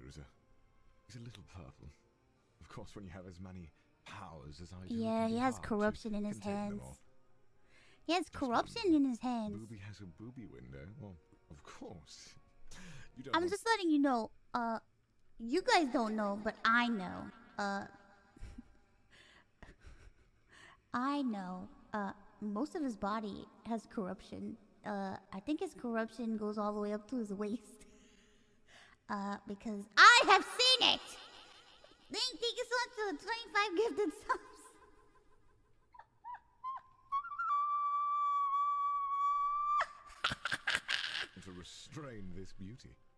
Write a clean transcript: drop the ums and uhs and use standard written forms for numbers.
He's a little purple. Of course, when you have as many powers as I do, Yeah, he has corruption in his hands. He has corruption in his hands. Bubi has a booby window. Well, of course. I'm just letting you know. You guys don't know, but I know. I know. Most of his body has corruption. I think his corruption goes all the way up to his waist. Because I have seen it! Thank you so much for the 25 gifted subs. To restrain this beauty.